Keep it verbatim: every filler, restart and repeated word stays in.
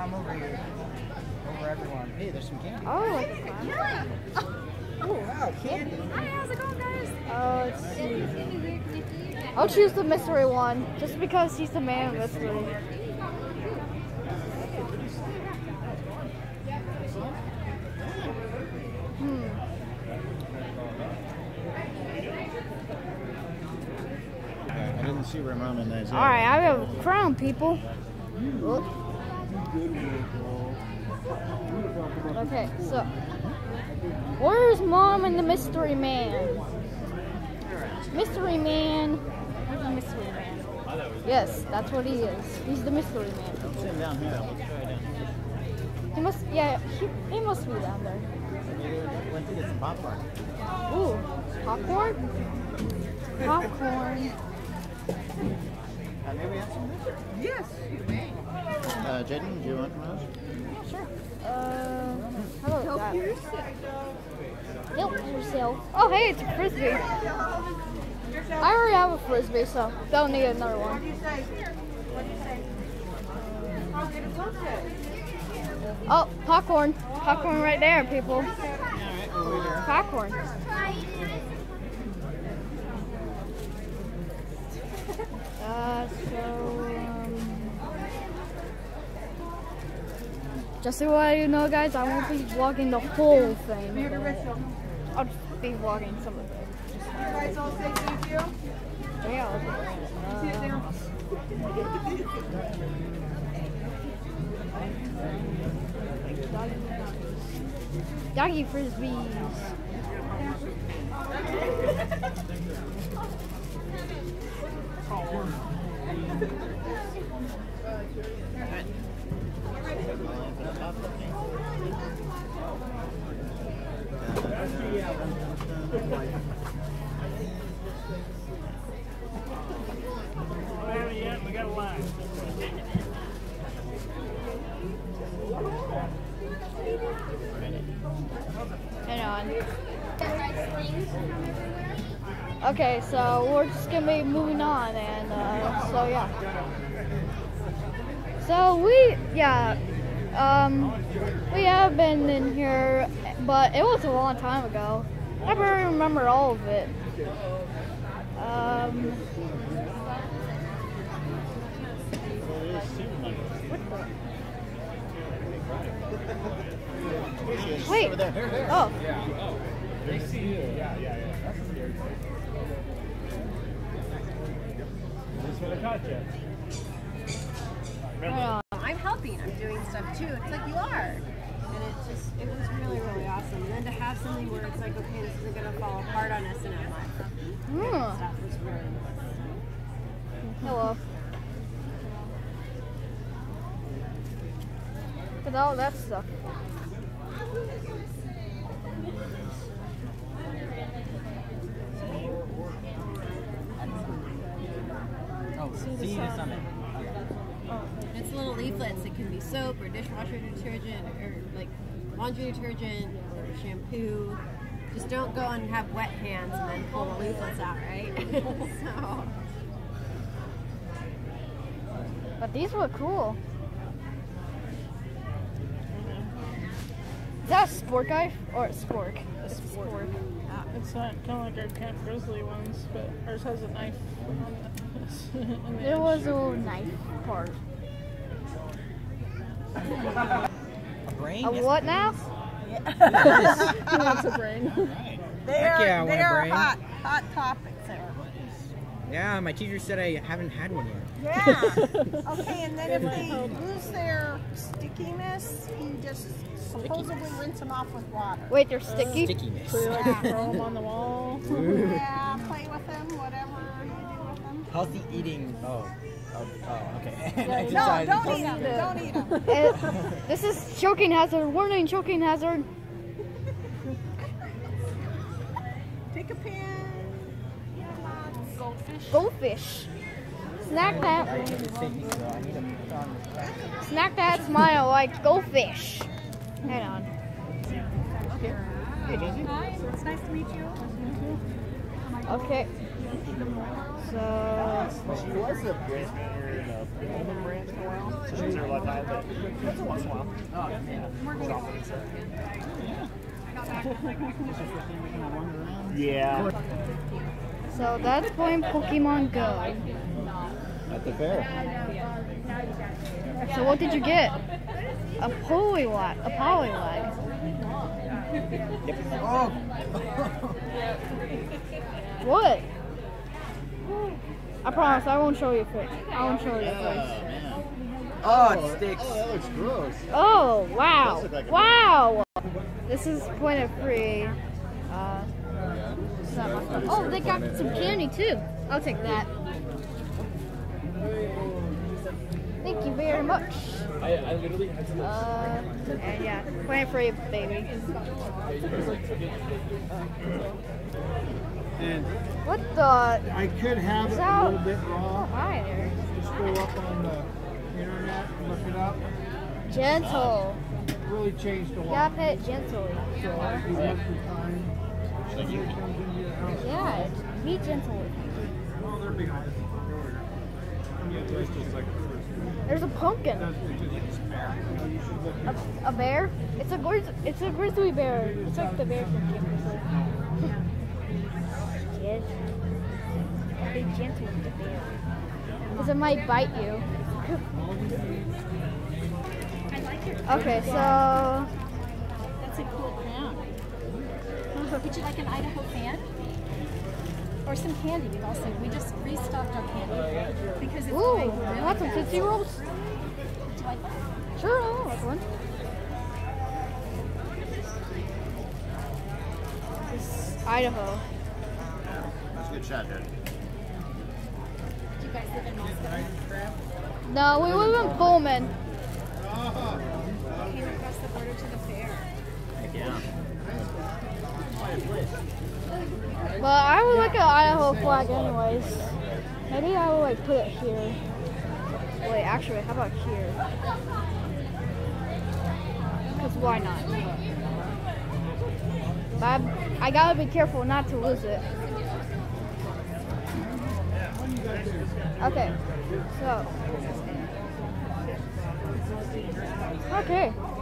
I'm over here. Over everyone. Hey, there's some candy. Oh, like a clown. Yeah. Oh, wow, candy. Hi, how's it going, guys? Uh, let's see. I'll choose the mystery one, just because he's the man of mystery. Hmm. I didn't see where Mom and Isaiah. Alright, I have a crown, people. Oh. Okay, so where's Mom and the mystery man? Mystery man. Where's the mystery man? Yes, that's what he is. He's the mystery man. Don't sit him down here. Let's try down here. He must, yeah, he, he must be down there. Maybe we went to get some popcorn. Ooh, popcorn? Popcorn. Uh, maybe we have some? Yes, you may. Uh, Jaden, do you want one of those? Yeah, sure. Uh, how about Help that? yourself. Help yourself. Oh, hey, it's a frisbee. I already have a frisbee, so don't need another What one. do you say? What do you say? I'll get a toasted. Oh, popcorn. Popcorn right there, people. Alright, we'll wait here. Popcorn. Uh, so, um, just so you know, guys, I won't be vlogging the whole thing. I'll just be vlogging some of it. You guys all say thank you. Yeah, I'll See you there. Doggy frisbees. We got a line. Hang on. Okay, so we're just gonna be moving on, and uh, so yeah. So we, yeah, um, we have been in here, but it was a long time ago. I barely remember all of it. Um, wait. Over there. Oh. They see you. Yeah, yeah, yeah. That's scary. This would have caught you. Hang on. I'm helping. I'm doing stuff too. It's like you are. And it just, it was really, really awesome. And then to have something where it's like, okay, this isn't going to fall apart on us and I'm like, Hmm. stuff was really nice. Hello. Look at all that stuff. Oh, see you summit. It's little leaflets. It can be soap or dishwasher detergent or like laundry detergent or shampoo. Just don't go and have wet hands and then pull the leaflets out, right? So. But these were cool. Is that a sport guy or a spork? A sport. It's not kind of like our Camp Grizzly ones, but ours has a knife on the, in the There edge. was a little knife part. A brain? A what now? He wants a brain. Right. They Heck are, yeah, I want they a are brain. hot, hot topics there. Yeah, my teacher said I haven't had one yet. Yeah. Okay, and then if they lose their stickiness, you just supposedly rinse them off with water. Wait, they're sticky? Stickiness. So you like Yeah. throw them on the wall. Yeah, play with them, whatever you do with them. Healthy eating. Oh. Oh, oh okay. And No, exercise. don't eat them. Don't eat them. Uh, this is choking hazard. Warning, choking hazard. Take a pin. Goldfish. Goldfish. Snack that. I need a safety, so I need to put on. Snack that smile like goldfish. Hang on. Hey, Daisy. Hi, it's nice to meet you. Okay. So, She was a brand manager in a Pullman brand for a while. So she was there a lot of time, but once in a while. Oh, yeah. Yeah. so that's playing Pokemon Go. At the fair. So what did you get? A Poliwag. A Poliwag. Oh! What? I promise I won't show you face. I won't show you face. Oh, it sticks. Oh, that looks gross. Oh wow! Does look like a- Wow! This is Planet Free. Uh, it's not my stuff. Oh, they got some candy too. I'll take that. Thank you very much. I, I literally had to. Uh, and yeah, Planet Free, baby. And What the? I could have Is it a that- little bit Oh, raw. hi there. Just go up on the internet and look it up. Gentle. It really changed a You lot. gotta pet it gently. So if you have the time, somebody comes into your house. Yeah, be gentle with it. Oh, they're big on it. There's a pumpkin. A, a bear? It's a grizz it's a grizzly bear. It's like the bear from King Grizzly. Kid. Be gentle with the bear. Because it might bite you. Okay, so That's a cool crown. Would you like an Idaho fan? Or some candy? We've also we just restocked our candy because it's ooh, going you really want some fast. Tootsie Rolls? Would you like one? Sure, I'll like one. This is Idaho. That's a good shot, dude. Do you guys live in Moscow? No, we live in Pullman. Came across the border to the fair. Heck yeah. But I would like an Idaho flag anyways. Maybe I will like put it here. Wait, actually, how about here? Because why not? But I, I gotta be careful not to lose it. Okay, so. Okay.